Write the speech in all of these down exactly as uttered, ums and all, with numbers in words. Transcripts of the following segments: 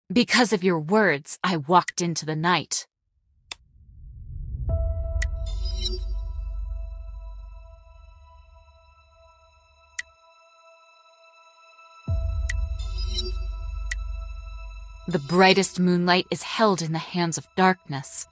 Because of your words, I walked into the night. The brightest moonlight is held in the hands of darkness.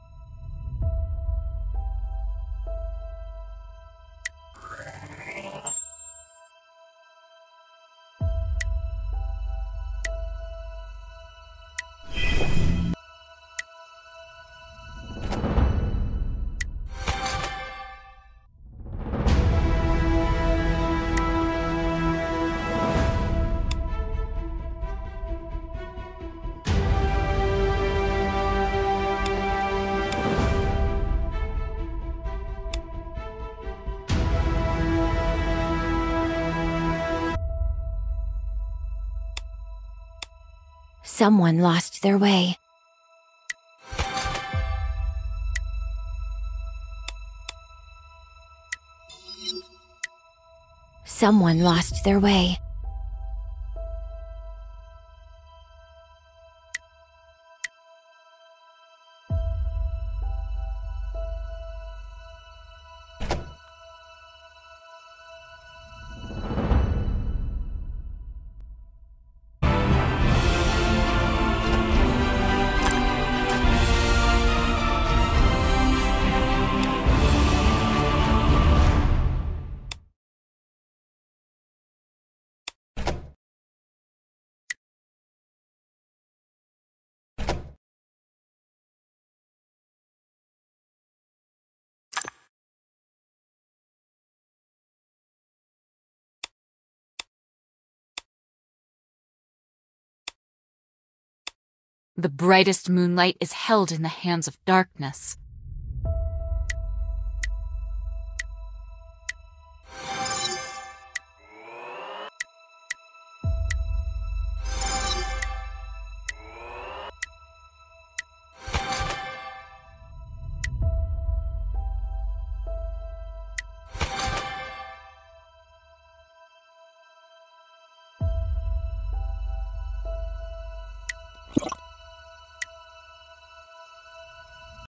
Someone lost their way. Someone lost their way. The brightest moonlight is held in the hands of darkness.